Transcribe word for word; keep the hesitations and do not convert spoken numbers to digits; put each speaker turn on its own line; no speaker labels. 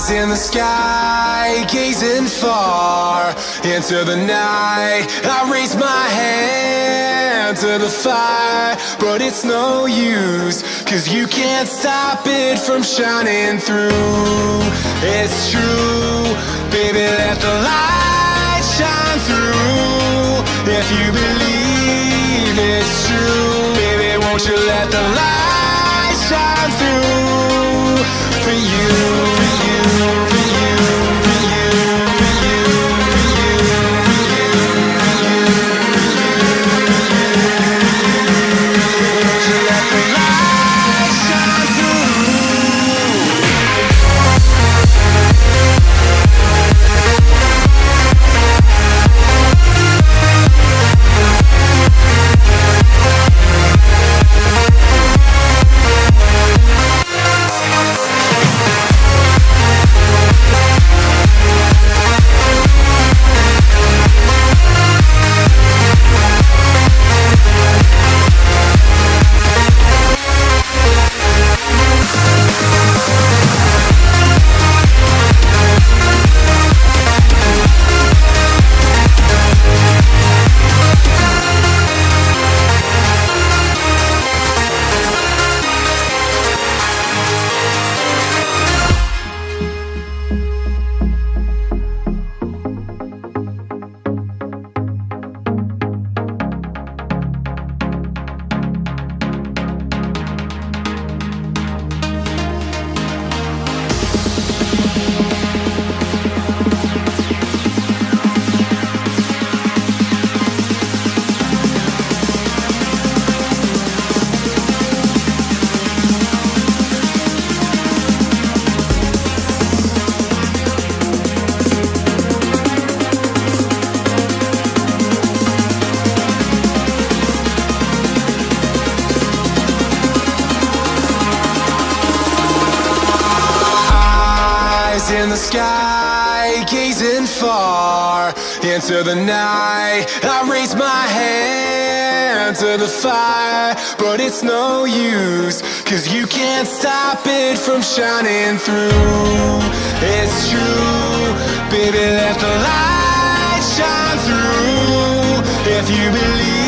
In the sky, gazing far into the night, I raise my hand to the fire, but it's no use, cause you can't stop it from shining through. It's true, baby, let the light shine through. If you believe it's true, baby, won't you let the light shine through for you. In the sky, gazing far into the night, I raise my hand to the fire, but it's no use, cause you can't stop it from shining through. It's true, baby, let the light shine through. If you believe